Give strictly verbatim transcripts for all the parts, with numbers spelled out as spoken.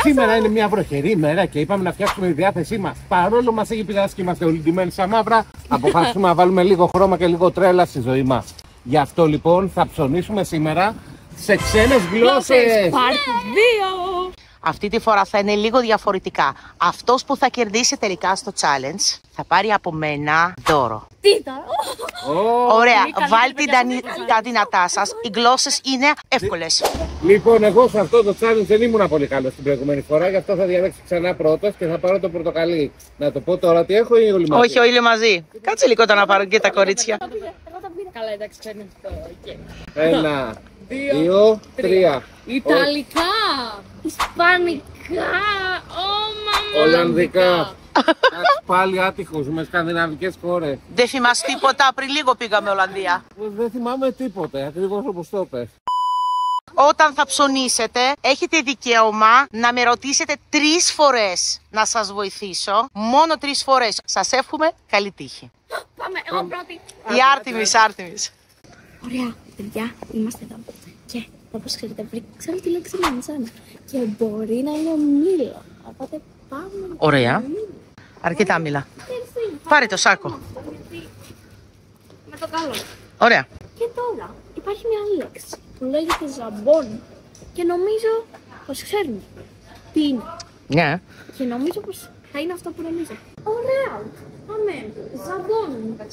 σήμερα είναι μια βροχερή ημέρα και είπαμε να φτιάξουμε τη διάθεσή μας. Παρόλο μας έχει πειράσει και είμαστε όλοι ντυμένοι σαν μαύρα, αποφασίσουμε να βάλουμε λίγο χρώμα και λίγο τρέλα στη ζωή μας. Γι' αυτό λοιπόν θα ψωνίσουμε σήμερα σε ξένες γλώσσες. Πάρτι δύο. Αυτή τη φορά θα είναι λίγο διαφορετικά. Αυτός που θα κερδίσει τελικά στο challenge θα πάρει από μένα δώρο. Τι τώρα. Oh. Ωραία, βάλτε τα δυνατά σας. Οι γλώσσες είναι εύκολες. Λοιπόν, εγώ σε αυτό το challenge δεν ήμουν πολύ καλό την προηγούμενη φορά, γι' αυτό θα διαλέξω ξανά πρώτος και θα πάρω το πορτοκαλί. Να το πω τώρα τι έχω ή όλοι μαζί? Όχι, όλοι μαζί. Κάτσε λίγο να πάρω και τα κορίτσια. Καλά, εντάξει, παίρνει αυτό. Ένα, δύο, τρία. Ιταλικά, Ισπανικά, ω Ολλανδικά. Πάλι άτυχος με σκανδιναβικές χώρες. Δεν θυμάσαι τίποτα, πριν λίγο πήγαμε Ολλανδία. Δεν θυμάμαι τίποτε, ακριβώς όπως το πες. Όταν θα ψωνίσετε, έχετε δικαίωμα να με ρωτήσετε τρεις φορές να σας βοηθήσω. Μόνο τρεις φορές. Σας εύχομαι καλή τύχη. Πάμε, εγώ πρώτη. Η Άρτιμις, Άρτιμις. Ωραία, παιδιά, είμαστε εδώ. Και όπως ξέρετε, ξέρω τη λέξη είναι σαν. Και μπορεί να είναι μήλο. Οπότε πάμε. Ωραία. Αρκετά μήλα. Πάρε το σάκο. Με το καλό. Ωραία. Και τώρα υπάρχει μια άλλη λέξη που λέγεται ζαμπόν. Και νομίζω πως ξέρουμε τι είναι. Ναι. Και νομίζω πως θα είναι αυτό που νομίζω. Ωραία. Πάμε. Ζαμπόν.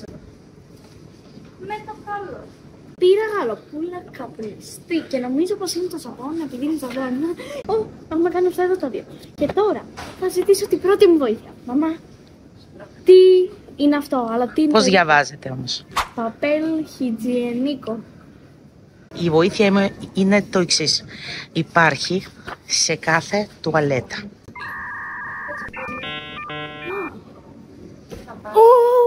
Με το καλό. Πήρα γαλοπούλα καπνιστή και νομίζω πως είναι το ζαμπόν επειδή είναι ζαμπόν. Ω, έχουμε κάνει αυτά εδώ τα δύο. Και τώρα θα ζητήσω την πρώτη μου βοήθεια. Μαμά, τι είναι αυτό, αλλά τι είναι. Πώς διαβάζετε όμως? Παπέλ χιτζιενίκο. Η βοήθεια μου είναι το εξής. Υπάρχει σε κάθε τουαλέτα. Ω,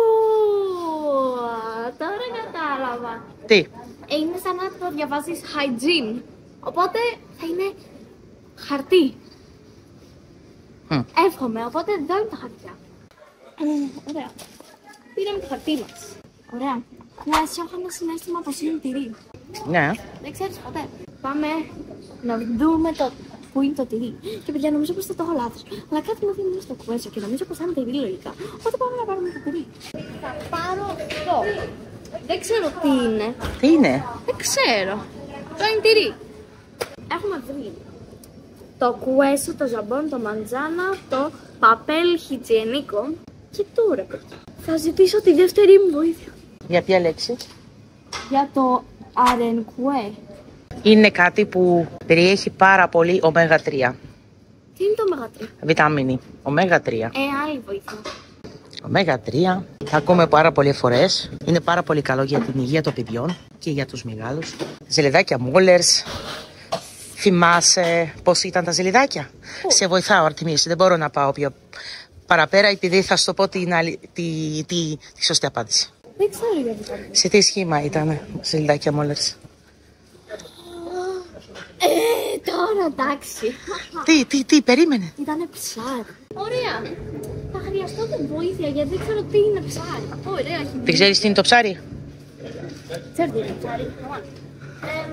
τώρα κατάλαβα. Τι? Είναι σαν να το διαβάζεις hygiene. Οπότε θα είναι χαρτί. Mm. Εύχομαι, οπότε εδώ είναι τα χαρτιά. Ε, ωραία. Πήραμε το χαρτί μας. Ωραία. Να εσύ έχω ένα συναίσθημα πως είναι τυρί. Ναι. Δεν ξέρεις ποτέ. Πάμε να δούμε το που είναι το τυρί. Και παιδιά, νομίζω πως θα το έχω λάθος. Αλλά κάτι μου δίνει στο κουέσο και νομίζω πως θα είναι τυρί λογικά. Οπότε πάμε να πάρουμε το τυρί. Θα πάρω αυτό. Δεν ξέρω τι είναι. Τι είναι? Δεν ξέρω. Το είναι τυρί. Έχουμε βρει το κουέσο, το ζαμπόν, το μαντζάνα, το παπέλ χιτζιενίκο. Και τώρα θα ζητήσω τη δεύτερη μου βοήθεια. Για ποια λέξη? Για το αρενκουέ. Είναι κάτι που περιέχει πάρα πολύ ωμέγα τρία. Τι είναι το ωμέγα τρία? Βιταμίνη. ωμέγα τρία. Ε, άλλη βοήθεια. ωμέγα τρία. Θα ακούμε πάρα πολλές φορές. Είναι πάρα πολύ καλό για την υγεία των παιδιών και για τους μεγάλους. Ζελεδάκια Μόλερς. Θυμάσαι πώς ήταν τα ζελεδάκια? Oh. Σε βοηθάω, Αρτιμίς. Δεν μπορώ να πάω πιο παραπέρα επειδή θα σου το πω την άλλη, τη, τη, τη σωστή απάντηση. Δεν ξέρω γιατί ήταν. Σε τι σχήμα ήταν ζελεδάκια Μόλερς? Ε, τώρα εντάξει. Τι, τι, τι, περίμενε. Ήτανε ψάρι. Ωραία. Θα χρειαστώ την βοήθεια γιατί δεν ξέρω τι είναι ψάρι. Ωραία, έχει. Δεν ξέρεις τι είναι το ψάρι? Ξέρεις τι είναι ψάρι? Ε,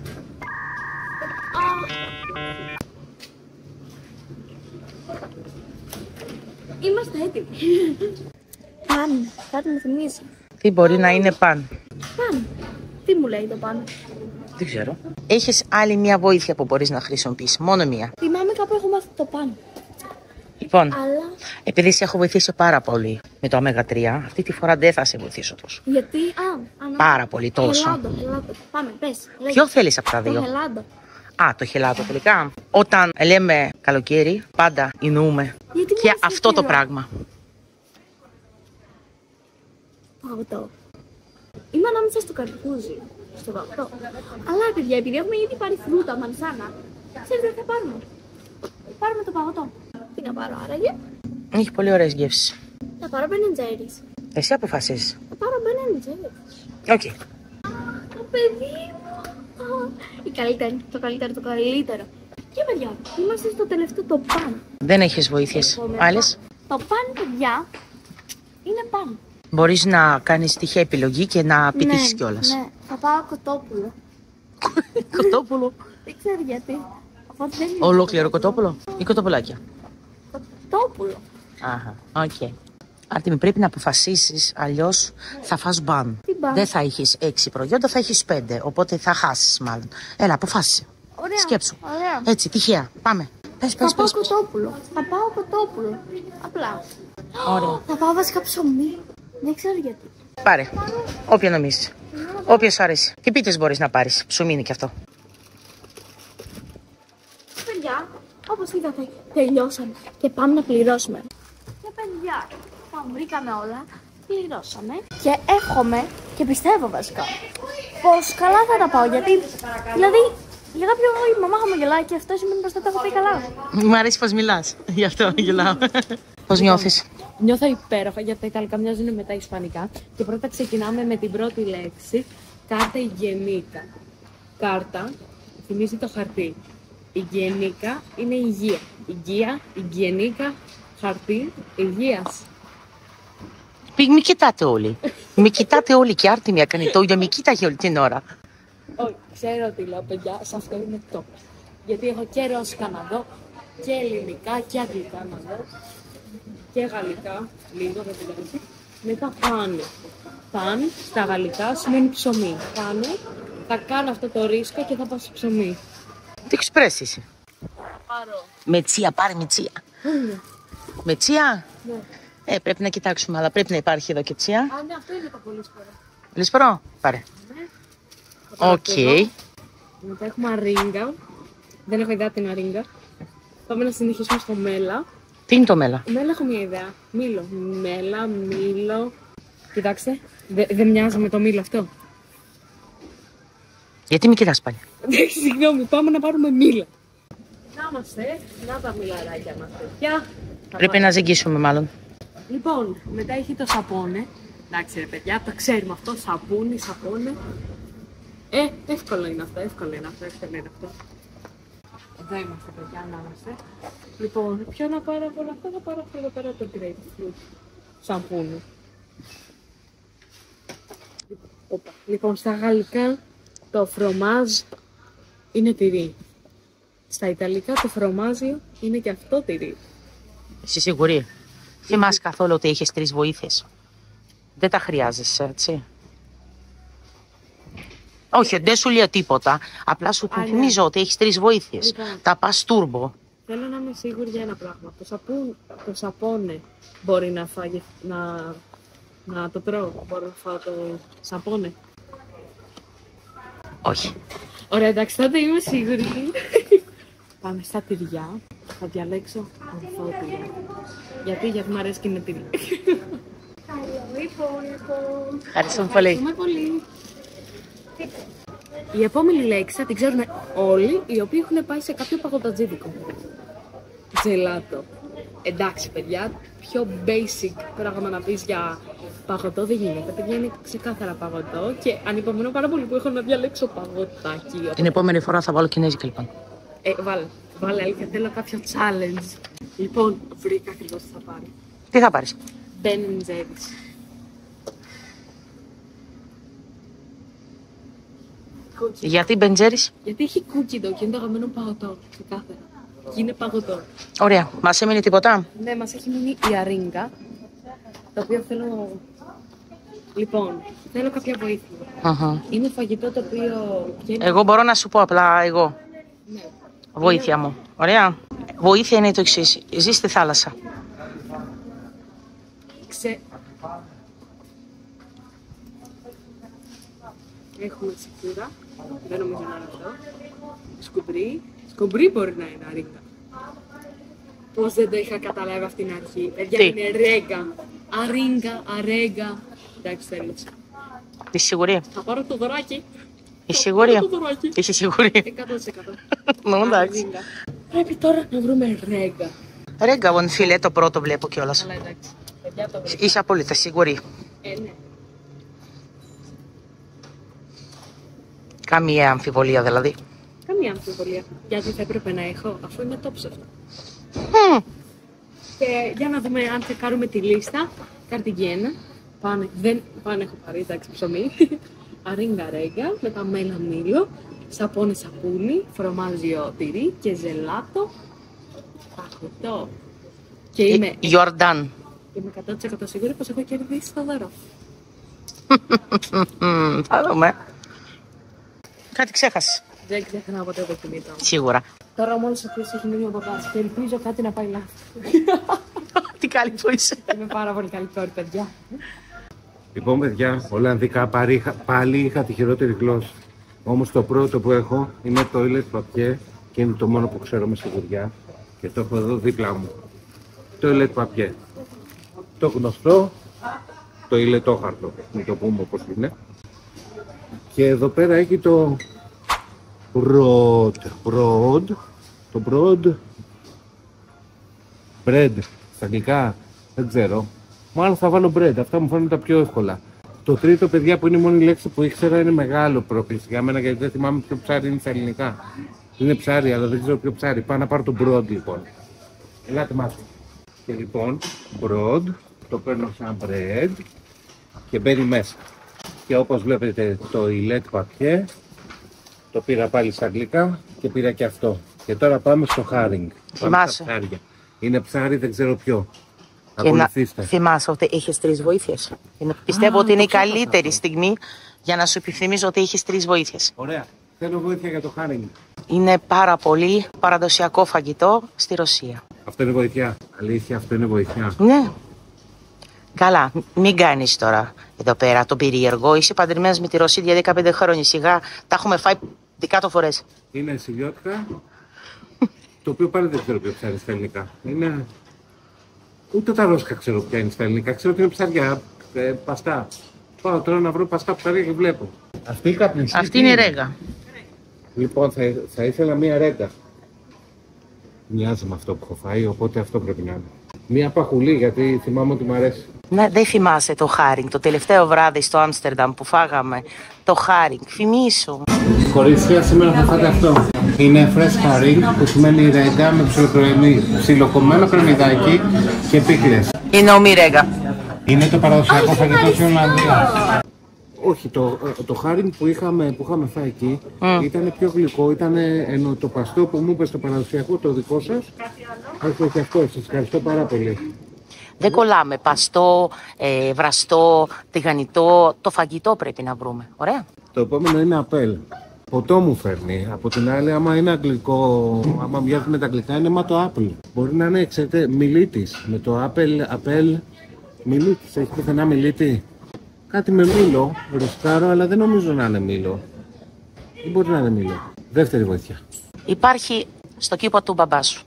είμαστε έτοιμοι. Παν, κάτι μου θυμίζει. Τι μπορεί να είναι παν? Παν. Τι μου λέει το παν? Δεν ξέρω. Έχεις άλλη μία βοήθεια που μπορείς να χρησιμοποιήσεις. Μόνο μία. Θυμάμαι κάπου έχω μάθει το παν. Λοιπόν, Αλλά... επειδή σε έχω βοηθήσει πάρα πολύ με το ωμέγα τρία, αυτή τη φορά δεν θα σε βοηθήσω τόσο. Γιατί, α, ανά... Πάρα πολύ τόσο. Χελάντο, χελάντο. Πάμε, πες. Λέγε. Ποιο θέλεις από τα δύο? Το χελάντο. Α, το χελάτο τελικά. Όταν λέμε καλοκαίρι, πάντα εννοούμε Γιατί και μας αυτό το καιρό. πράγμα. Παγωτό. Είμαι ανάμεσα στο καρπούζι, στο παγωτό. Αλλά παιδιά, επειδή έχουμε ήδη πάρει φρούτα, μανσάνα, ξέρετε τι θα πάρουμε? Πάρουμε το παγωτό. Τι να πάρω άραγε? Έχει πολύ ωραίες γεύσεις. Θα πάρω Ben and Jerry's. Εσύ αποφασίζεις. Θα πάρω Ben and Jerry's. Οκ. Okay. Το παιδί μου. Η καλύτερη, το καλύτερο, το καλύτερο. Και παιδιά, είμαστε στο τελευταίο, το παν. Δεν έχεις βοήθειες άλλες? Το παν, παιδιά, είναι παν. Μπορείς να κάνεις τυχαία επιλογή και να πετύχεις ναι, κιόλας. Ναι, θα πάω κοτόπουλο. Κοτόπουλο. Δεν ξέρω γιατί. Οπότε δεν είναι. Ολόκληρο κοτόπουλο ή κοτοπουλάκια? Κοτόπουλο. Αχα, οκ. Okay. Άρτεμι, πρέπει να αποφασίσεις, αλλιώς θα φας μπαν. Τι μπαν? Δεν θα έχεις έξι προϊόντα, θα έχεις πέντε. Οπότε θα χάσεις μάλλον. Έλα, αποφάσισε. Ωραία. Σκέψου. Ωραία. Έτσι, τυχαία. Πάμε. Πες, Θα πες, πάω πες, πες. κοτόπουλο. Θα πάω κοτόπουλο. Απλά. Ωραία. Θα πάω βασικά ψωμί. Δεν ξέρω γιατί. Πάρε. Όποιο νομίζεις. Όποιο σου αρέσει. Και πίτες μπορείς να πάρεις. Ψωμί είναι και αυτό. Παιδιά, όπως είδατε, τελειώσαμε και πάμε να πληρώσουμε. Και παιδιά, τα βρήκαμε όλα, πληρώσαμε και εύχομαι και πιστεύω βασικά πως καλά θα τα πάω, γιατί δηλαδή για κάποιο λόγο η μαμά χαμογελάει και αυτό σημαίνει πως δεν τα έχω πει καλά. Μου αρέσει πως μιλάς. Γι' αυτό γελάω. Πώς νιώθεις? Νιώθω υπέροχα γιατί τα Ιταλικά μοιάζουν με τα Ισπανικά. Και πρώτα ξεκινάμε με την πρώτη λέξη. Κάρτα υγιενίκα. Κάρτα θυμίζει το χαρτί. Υγιενίκα είναι υγεία. Υγεία, υγιενίκα, χαρτί, υγείας. Μη κοιτάτε όλοι. Μη κοιτάτε όλοι και Άρτεμι έκανε το ίδιο. Μη κοίταγε όλη την ώρα. Όχι, ξέρω τι λέω, παιδιά, σε αυτό είναι το. Γιατί έχω και ρώσικα να δω, και ελληνικά και αγγλικά να δω, και γαλλικά, λίγο δεν πειράζει. Μετά πάνε. Παν στα γαλλικά σημαίνει ψωμί. Πάνε, θα κάνω αυτό το ρίσκο και θα πάω στο ψωμί. Τι εξπρέσι είσαι? Πάρω. Μετσία, πάρε μετσία. Μετσία. Ναι. Ε, πρέπει να κοιτάξουμε, αλλά πρέπει να υπάρχει εδώ και τσία. Α, ναι, αυτό είναι το πολύ σπορά. Λισπρό, πάρε. Οκ. Μετά έχουμε αρίγκα. Δεν έχω ιδέα τι είναι αρίγκα. Πάμε να συνεχίσουμε στο μέλα. Τι είναι το μέλα? Μέλα έχω μια ιδέα. Μήλο. Μέλα, μήλο. Κοιτάξτε, δε- δεν μοιάζει με το μήλο αυτό. Γιατί μη κοιτάς πάλι? Εντάξει, συγγνώμη, πάμε να πάρουμε μήλα. Να είμαστε, να τα μιλαράκια μας, παιδιά. Θα Πρέπει να ζυγίσουμε μάλλον. Λοιπόν, μετά έχει το σαπόνε. Εντάξει ρε παιδιά, το ξέρουμε αυτό. Σαπούνι, σαπόνε. Ε, εύκολο είναι αυτό, εύκολο είναι αυτό, εύκολο είναι αυτό. Εδώ είμαστε παιδιά, να είμαστε. Λοιπόν, ποιο να πάρω από όλα αυτά, θα πάρω αυτό εδώ πέρα το grapefruit. Σαμπούνι. Οπα. Λοιπόν, στα γαλλικά το φρομάζ είναι τυρί. Στα ιταλικά το φρομάζιο είναι και αυτό τυρί. Είσαι σίγουρη? Θυμάσαι καθόλου ότι έχεις τρεις βοήθειες? Δεν τα χρειάζεσαι, έτσι. Όχι, δεν σου λέω τίποτα. Απλά σου Α, ναι. θυμίζω ότι έχεις τρεις βοήθειες. Λοιπόν. Τα πας τούρμπο. Θέλω να είμαι σίγουρη για ένα πράγμα. Το, σαπού, το σαπόνε μπορεί να φάγει, να, να το τρώω. Μπορώ να φάω το σαπόνε. Όχι. Ωραία, εντάξει, τότε είμαι σίγουρη. Πάμε στα τυριά. Θα διαλέξω να φάω τυριά. Γιατί, γιατί μου αρέσει και είναι τυρί. Καλό υπόλοιπο. Ευχαριστούμε πολύ. Ευχαριστούμε πολύ. Η επόμενη λέξη θα την ξέρουν όλοι οι οποίοι έχουν πάει σε κάποιο παγωτατζίδικο. Τζελάτο. Εντάξει, παιδιά, πιο basic πράγμα να πεις για παγωτό δεν γίνεται. Παιδιά, είναι ξεκάθαρα παγωτό και ανυπομονώ πάρα πολύ που έχω να διαλέξω παγωτάκι. Την επόμενη φορά θα βάλω κινέζικα λοιπόν. Ε, βάλε, βάλε, αλήθεια, θέλω κάποιο challenge. Λοιπόν, βρήκα ακριβώς τι θα πάρει. Τι θα πάρεις? Ben and Jerry's. Cookie. Γιατί μπεντζέρις? Γιατί έχει cookie dough και είναι το αγαπημένο παγωτό. Ξεκάθαρα. Και είναι παγωτό. Ωραία. Μας έμεινε τίποτα? Ναι, μας έχει μείνει η αρίγκα. Το οποίο θέλω. Λοιπόν, θέλω κάποια βοήθεια. Αχα. Είναι φαγητό το οποίο. βγαίνει- Εγώ μπορώ να σου πω απλά εγώ. Ναι. Βοήθεια μου. Ωραία. Βοήθεια είναι το εξής. Ζει στη θάλασσα. Ξε... Έχουμε σικούρα. Δεν νομίζω να είναι αυτό. Σκουμπρί. Σκουμπρί μπορεί να είναι αρίγκα. Πώς δεν το είχα καταλάβει αυτή την αρχή. Παιδιά, Τι? είναι ρέγκα. Αρίγκα, αρέγκα. Εντάξει, τέλος. Είσαι σίγουρη? Θα πάρω το δωράκι. Είσαι σίγουρη? Θα πάρω το δωράκι. Είσαι σίγουρη? εκατό τοις εκατό. Ναι, εντάξει. Αρίγκα. Πρέπει τώρα να βρούμε ρέγκα. Ρέγκα, γον φίλε, το πρώτο βλέπω κιόλας. Αλλά εντάξει. Παιδιά, το βρήκα. Είσαι απόλυτα σίγουρη? Ε, ναι. Καμία αμφιβολία δηλαδή. Καμία αμφιβολία. Γιατί θα έπρεπε να έχω, αφού είναι top σε αυτό. Μμμ. Και για να δούμε αν θα κάνουμε τη λίστα. Καρτιγένα. Πάνε, δεν, πάνε έχω πάρει, εντάξει, ψωμί. Αρίγκα ρέγκα, μετά μέλα μήλο. σαπόνι σαπούνι, φρομάζιο τυρί και ζελάτο παγωτό. Και είμαι, Γιορντάν. είμαι εκατό τοις εκατό σίγουρη πως έχω κερδίσει το δώρο. Θα δούμε. Κάτι ξέχασε. Δεν ξεχνάω ποτέ το κινητό. Σίγουρα. Τώρα ο μόνος ο οποίος έχει μείνει ο παπάς και ελπίζω κάτι να πάει λάθος. Τι καλή που είσαι. Είμαι πάρα πολύ καλή κόρη, παιδιά. Λοιπόν, παιδιά, Ολλανδικά πάλι είχα, πάλι είχα τη χειρότερη γλώσσα. Όμως το πρώτο που έχω είναι το toilet papier και είναι το μόνο που ξέρω με σιγουριά. Και το έχω εδώ δίπλα μου. Toilet papier. Το γνωστό, το ηλετόχαρτο, μην το πούμε όπως είναι. Και εδώ πέρα έχει το broad, broad, το broad, bread, στα αγγλικά, δεν ξέρω. Μάλλον θα βάλω bread, αυτά μου φαίνονται τα πιο εύκολα. Το τρίτο, παιδιά, που είναι η μόνη λέξη που ήξερα, είναι μεγάλο πρόκληση για μένα, γιατί δεν θυμάμαι ποιο ψάρι είναι στα ελληνικά. Είναι ψάρι, αλλά δεν ξέρω ποιο ψάρι. Πάω να πάρω το broad, λοιπόν. Ελάτε μάθω. Και λοιπόν, broad, το παίρνω σαν bread και μπαίνει μέσα. Και όπως βλέπετε το illet papier, το πήρα πάλι στα αγγλικά και πήρα και αυτό. Και τώρα πάμε στο herring. Θυμάσαι. Είναι ψάρι, δεν ξέρω ποιο. Και να θυμάσαι ότι έχεις τρεις βοήθειες. Πιστεύω Α, ότι είναι η καλύτερη αυτό. στιγμή για να σου επιθυμίζω ότι έχεις τρεις βοήθειες. Ωραία. Θέλω βοήθεια για το herring. Είναι πάρα πολύ παραδοσιακό φαγητό στη Ρωσία. Αυτό είναι βοήθεια. Αλήθεια, αυτό είναι βοήθεια. Ναι. Καλά, μην κάνεις τώρα εδώ πέρα το περίεργο. Είσαι παντρεμένος με τη Ρωσία για δεκαπέντε χρόνια. Σιγά τα έχουμε φάει δεκάτο φορές. Είναι σιλιώτικα, το οποίο πάλι δεν ξέρω ποιο ψάρι στα ελληνικά. Είναι... Ούτε τα ρώσικα ξέρω ποια είναι στα ελληνικά. Ξέρω ότι είναι ψάρια, ε, παστά. Πάω τώρα να βρω παστά ψάρια και βλέπω. Αυτή, η Αυτή είναι η ρέγα. Λοιπόν, θα, θα ήθελα μία ρέγα. Μοιάζει με αυτό που έχω φάει, οπότε αυτό πρέπει να είναι. Μία παχουλή, γιατί θυμάμαι ότι μου αρέσει. Ναι, δεν θυμάσαι το herring. Το τελευταίο βράδυ στο Άμστερνταμ που φάγαμε το herring. Θυμήσου. Κορίτσια, σήμερα θα φάτε αυτό. Είναι fresh herring, που σημαίνει ρέγγα με ψιλοκομμένο κρεμμυδάκι και πίκλες. Είναι ομή ρέγγα. Είναι το παραδοσιακό φαγητό της Ολλανδίας. Όχι, το, το herring που είχαμε, που είχαμε φάει εκεί mm. ήταν πιο γλυκό, ήταν ενώ το παστό που μου είπε το παραδοσιακό, το δικό σας. Όχι, και αυτό, σας ευχαριστώ πάρα πολύ. Δεν κολλάμε. Παστό, ε, βραστό, τηγανιτό, το φαγητό πρέπει να βρούμε. Ωραία. Το επόμενο είναι απέλ. Ποτό μου φέρνει. Από την άλλη, άμα είναι αγγλικό, άμα μοιάζει με τα αγγλικά, είναι μα το apple. Μπορεί να είναι, ξέρετε, μιλίτης. Με το apple, απέλ, μιλίτης. Έχει πουθενά μιλίτη. Κάτι με μήλο, ρισκάρω, αλλά δεν νομίζω να είναι μήλο. Ή μπορεί να είναι μήλο. Δεύτερη βοήθεια. Υπάρχει στο κήπο του μπαμπά σου.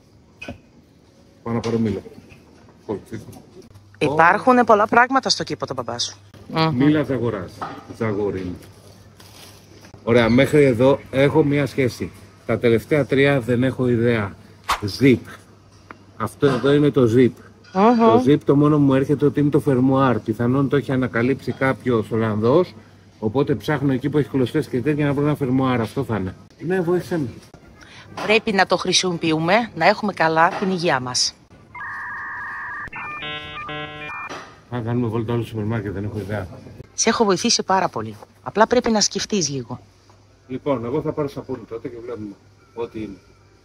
Πάω να πάρω μήλο. Υπάρχουν oh. πολλά πράγματα στο κήπο του μπαμπά σου. Μήλα ζαγοράς. Ζαγορίν. Ωραία, μέχρι εδώ έχω μία σχέση. Τα τελευταία τρία δεν έχω ιδέα. Zip. Αυτό εδώ είναι το zip. Uh-huh. Το zip το μόνο μου έρχεται ότι είναι το φερμουάρ. Πιθανόν το έχει ανακαλύψει κάποιος Ολλανδός. Οπότε ψάχνω εκεί που έχει κλωστές και τέτοια να βρω ένα φερμουάρ. Αυτό θα είναι. Ναι, βοήθησε με. Πρέπει να το χρησιμοποιούμε, να έχουμε καλά την υγεία μας. Αν κάνουμε βόλτα όλο στο σούπερ μάρκετ, δεν έχω ιδέα. Σε έχω βοηθήσει πάρα πολύ. Απλά πρέπει να σκεφτείς λίγο. Λοιπόν, εγώ θα πάρω σαπούνι τότε και βλέπουμε ό,τι είναι.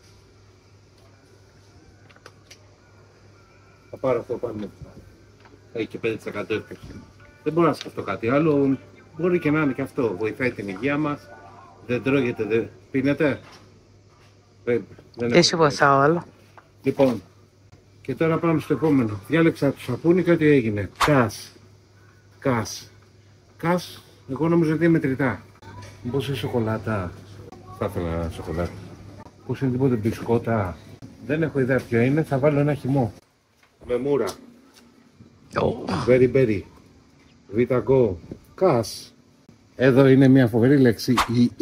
Θα πάρω αυτό πάνω. Έχει και πέντε τοις εκατό έπαιξη. Δεν μπορώ να σκεφτώ κάτι άλλο. Μπορεί και να είναι και αυτό. Βοηθάει την υγεία μας. Δεν τρώγεται, δεν πίνεται. Δεν σου βοηθάω άλλο. Λοιπόν, και τώρα πάμε στο επόμενο. Διάλεξα το σαπούνι και ό,τι έγινε. Κας. Κας. Κας, εγώ νομίζω ότι είναι μετρητά. Πώς είναι σοκολάτα. Θα ήθελα ένα σοκολάτα. Πώς είναι τίποτε μπισκότα. Δεν έχω ιδέα ποιο είναι. Θα βάλω ένα χυμό. Με μούρα. Oh. Very berry. Vita go. Κας. Εδώ είναι μια φοβερή λέξη.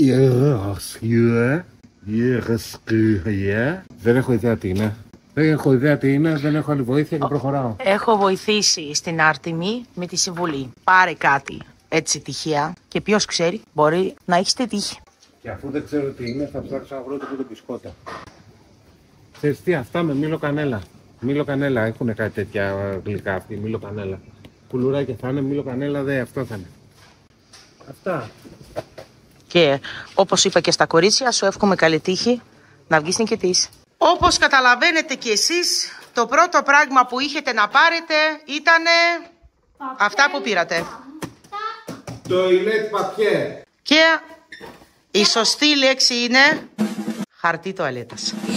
Δεν έχω ιδέα τι είναι. Δεν έχω ιδέα τι είναι, δεν έχω άλλη βοήθεια και προχωράω. Έχω βοηθήσει στην Άρτεμη με τη συμβουλή. Πάρε κάτι έτσι τυχαία και ποιος ξέρει, μπορεί να έχεις τη τύχη. Και αφού δεν ξέρω τι είναι, θα ψάξω να βρω το μπισκότα. Ξέρεις τι, αυτά με μήλο κανέλα. Μήλο κανέλα, έχουν κάτι τέτοια γλυκά αυτή, μήλο κανέλα. Κουλουράκια θα είναι, μήλο κανέλα, δε, αυτό θα είναι. Αυτά. Και όπως είπα και στα κορίτσια, σου εύχομαι καλή τύχη να βγεις νικητής. Όπως καταλαβαίνετε κι εσείς, το πρώτο πράγμα που είχετε να πάρετε ήταν αυτά που πήρατε. Τοιλέτ παπιέ. Και η σωστή λέξη είναι χαρτί τουαλέτας. Yeah!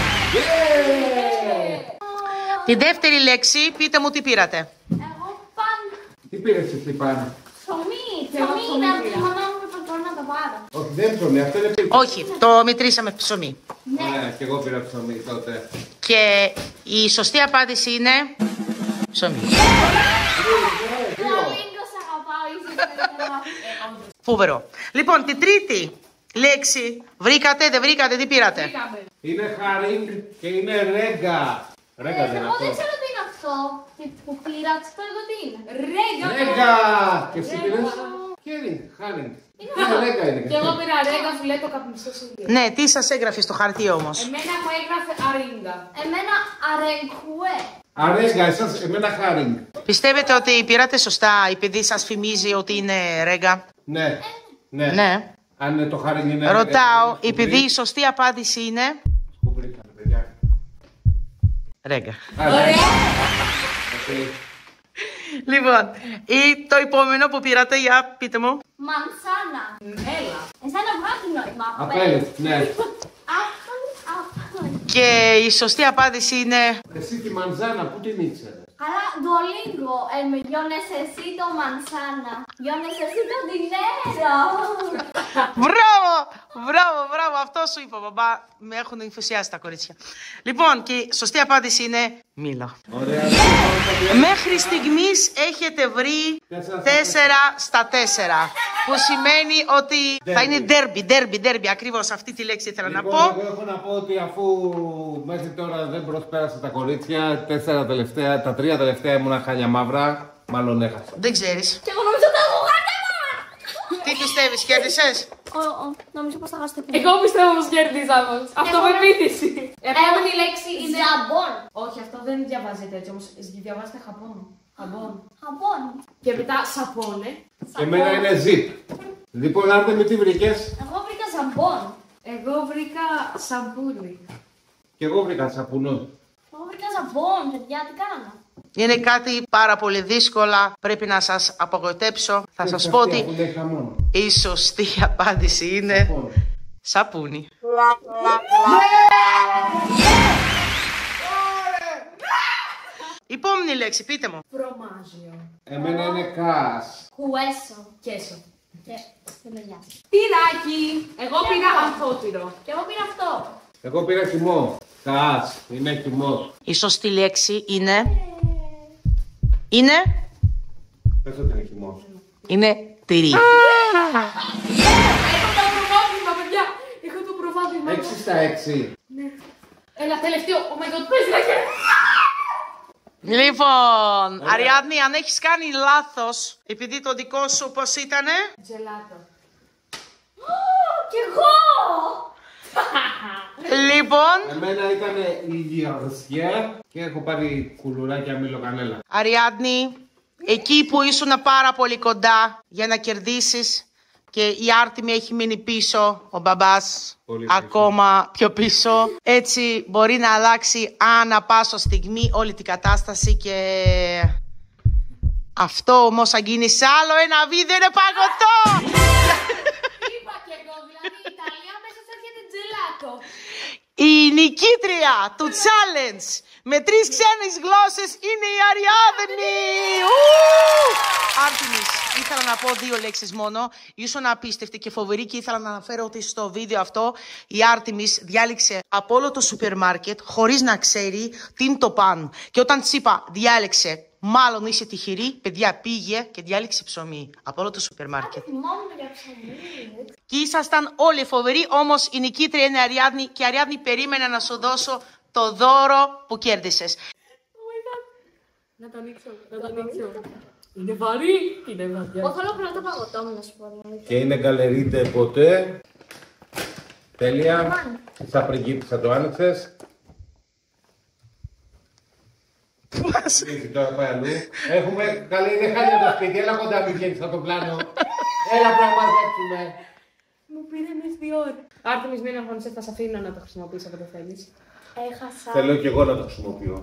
Τη δεύτερη λέξη, πείτε μου τι πήρατε. Εγώ παν. Τι πήρες εσύ πάνω? Ψωμί. Ψωμί είναι από τη μαμά μου που μπορώ να το πάρω. Όχι, δεν είναι ψωμί, αυτό είναι πίτα. Όχι, το μετρήσαμε ψωμί. Ναι, και εγώ πήρα ψωμί τότε. Και η σωστή απάντηση είναι ψωμί. Το λίγο σ' αγαπάω, είσαι καλύτερα. Φοβερό. Λοιπόν, την τρίτη λέξη βρήκατε, δεν βρήκατε, τι πήρατε. Είναι χαρίνγκ και είναι ρέγκα. Ρέγκα δεν είναι Εγώ αυτό. δεν ξέρω τι είναι αυτό τι που πήρα, ξέρω εγώ τι είναι. Ρέγγα! Ρέγκα! Και εσύ πήρες? Χέρινγκ, χαρίνγκ. Είναι ρέγκα είναι. Και εγώ πήρα ρέγγα, φιλέτο, καπνιστό σίδερο. Ναι, τι σας έγραφε στο χαρτί όμως. Εμένα μου έγραφε αρίγκα. Εμένα αρεγκουέ. Αρέγκα, εσάς, εμένα χαρίνγκ. Πιστεύετε ότι πήρατε σωστά επειδή σας φημίζει ότι είναι ρέγγα. Ναι, ναι. Ναι. Αν είναι το χαρίνγκ είναι... Ρωτάω, είναι επειδή η σωστή απάντηση είναι σκουμπρί, παιδιά. ρέγγα. Ωραία! Λοιπόν, ή το επόμενο που πήρατε, για πείτε μου. Μανσάνα. Έλα. Εσένα βγάζει νόημα. Απέλες, ναι. Αυτό, αυτό. Και η σωστή απάντηση είναι Εσύ τη μανζάνα, πού την ήξερες? Καλά, Duolingo. Eh, yo necesito manzana. Yo necesito dinero. μπράβο, μπράβο, μπράβο, αυτό σου είπα, μπαμπά. Με έχουν ενθουσιάσει τα κορίτσια. Λοιπόν, και η σωστή απάντηση είναι μήλο. Ωραία. Μέχρι στιγμής έχετε βρει τέσσερα στα τέσσερα. Που σημαίνει ότι θα είναι ντέρμπι, ντέρμπι, ντέρμπι. Ακριβώς αυτή τη λέξη ήθελα να Λοιπόν, πω. εγώ έχω να πω ότι αφού μέχρι τώρα δεν προσπέρασα τα κορίτσια, τέσσερα τελευταία, τα τρία τελευταία ήμουνα χάλια μαύρα, μάλλον έχασα. Δεν ξέρεις. Και εγώ νομίζω ότι έχω χάρτεμα. Τι πιστεύεις, κέρδισες? Νομίζω πως θα χάσετε που. Εγώ πιστεύω πως κέρδισα όμως. Αυτό με πείτηση. Επόμενη λέξη είναι... Ζαμπόν. Όχι, αυτό δεν διαβάζεται έτσι όμως. Διαβάζετε χαμπόν. Χαμπόν. Χαμπόν. Και μετά σαπώνε. Και εμένα είναι zip. Λοιπόν, άντε με τι βρήκες? Εγώ βρήκα ζαμπόν. Εγώ βρήκα σαμπούνι. Και εγώ βρήκα σαπουνό. Εγώ βρήκα ζαμπόν, παιδιά, τι κάνω. Είναι κάτι πάρα πολύ δύσκολα. Πρέπει να σας απογοητεύσω. Θα σας πω ότι η σωστή απάντηση είναι σαπούνι. Η επόμενη λέξη, πείτε μου. Φρομάζιο. Εμένα είναι κας. Κουέσο. Κέσο. Και τελειάζει. Τυράκι. Εγώ πήρα αμφότυρο. Και εγώ πήρα αυτό. Εγώ πήρα χυμό. Κας, είναι χυμός. Η σωστή λέξη είναι... Είναι... Πες ότι είναι χυμός. Είναι τυρί. Έχω το προβάδισμα, παιδιά. Έχω το προβάδισμα. Έξι στα έξι. Ναι. Έλα, τελευταίο. Oh my god, πες να Λοιπόν, Αριάδνη, αν έχεις κάνει λάθος, επειδή το δικό σου πώς ήτανε... Τζελάτο. Κι εγώ! Λοιπόν, Εμένα ήταν η γυαρσιά και έχω πάρει κουλουράκια μήλο κανέλα. Αριάδνη, εκεί που ήσουν πάρα πολύ κοντά για να κερδίσεις και η Άρτιμη έχει μείνει πίσω, ο μπαμπάς Πολύ πίσω. ακόμα πιο πίσω. Έτσι μπορεί να αλλάξει ανά πάσα στιγμή όλη την κατάσταση και αυτό όμως αν γίνει σε άλλο ένα βίντεο είναι παγωτό! Είπα κι εγώ, δηλαδή η Ιταλία μέσα σε έρχεται τζελάτο. Η νικήτρια του challenge με τρεις ξένες γλώσσες είναι η Αριάδνη! Άρτιμης, ήθελα να πω δύο λέξεις μόνο. Ήσουν απίστευτη και φοβερή και ήθελα να αναφέρω ότι στο βίντεο αυτό η Άρτιμης διάλεξε από όλο το σούπερ μάρκετ χωρίς να ξέρει τι είναι το παν. Και όταν της είπα διάλεξε, μάλλον είσαι τυχερή, παιδιά πήγε και διάλεξε ψωμί από όλο το σούπερ μάρκετ. Θυμόμουν για ψωμί. Και ήσασταν όλοι φοβεροί, όμως η νικήτρια είναι η Αριάδνη και η Αριάδνη περίμενε να σου δώσω το δώρο που κέρδισες. Να το ανοίξω, να το ανοίξω. Είναι βαρύ, είναι βαριά. Εγώ θέλω πρώτα παγωτό μου να σου πω. Και είναι γκαλερίντε ποτέ. Τέλεια. Σαν πριγκίπισσα το άνοιξες. Ήδη τώρα πάει αλλού. Έχουμε, καλή είναι χάλια το σπίτι, έλα κοντά μην βγαίνεις από το πλάνο. Έλα να μαζέψουμε. ώρα. Άρτεμις, μην αγχώνεσαι, θα σε αφήνω να το χρησιμοποιήσω από το θέλεις. Έχασα. Θέλω κι εγώ να το χρησιμοποιώ.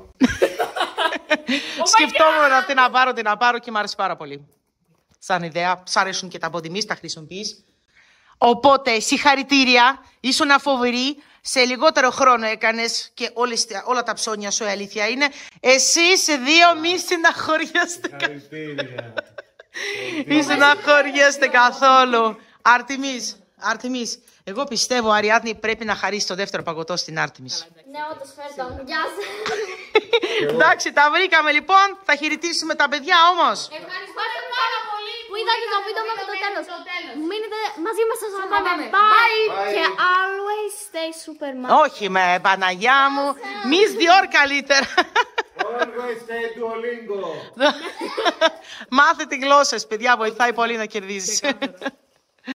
Σκεφτόμουν αυτή να πάρω, τι να πάρω και μου άρεσε πάρα πολύ. Σαν ιδέα, σ' αρέσουν και τα body mist, τα χρησιμοποιείς. Οπότε, συγχαρητήρια, ήσουν φοβερή. Σε λιγότερο χρόνο έκανες και όλες, όλα τα ψώνια σου, η αλήθεια είναι. Εσύ σε δύο μη συναχωριέστε. Συγχαρητήρια. Μη συναχωριέστε καθόλου. Άρτεμις, Άρτεμις, εγώ πιστεύω, Αριάδνη, πρέπει να χαρίσει το δεύτερο παγωτό στην Άρτεμις. Ναι, όντως, φέρτε μου. Γεια σας. Εντάξει, τα βρήκαμε λοιπόν. Θα χαιρετήσουμε τα παιδιά όμως. Ευχαριστώ πάρα πολύ που είδατε το βίντεο μέχρι το τέλος. Μείνετε μαζί μας σας πάμε. Bye. Και always stay Superman. Όχι με Παναγιά μου. Μης Διόρ καλύτερα. Always stay Duolingo. Μάθε τη γλώσσες, παιδιά, βοηθάει πολύ να κερδίζεις.